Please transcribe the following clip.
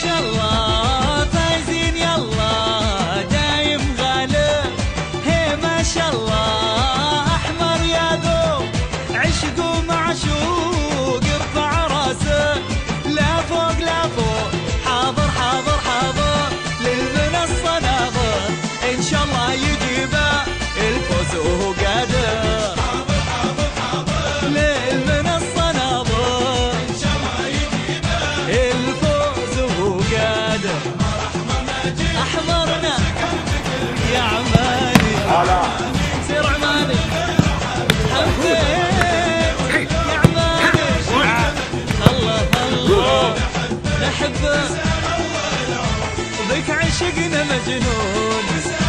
شاء الله فايزين يلا دايم غالب. هي ما شاء الله احمر يا ذوب عشق ومعشوق ارفع راسه لا فوق لا فوق. حاضر حاضر حاضر للمنصة ناظر ان شاء الله يجيبه الفوز وهو قادر. حاضر حاضر حاضر للمنصة ناظر ان شاء الله يجيبه الفوز وهو قادر. احمرنا يا عماني سير عماني حبيت يا عماني الله الله نحبه بك عشقنا مجنون.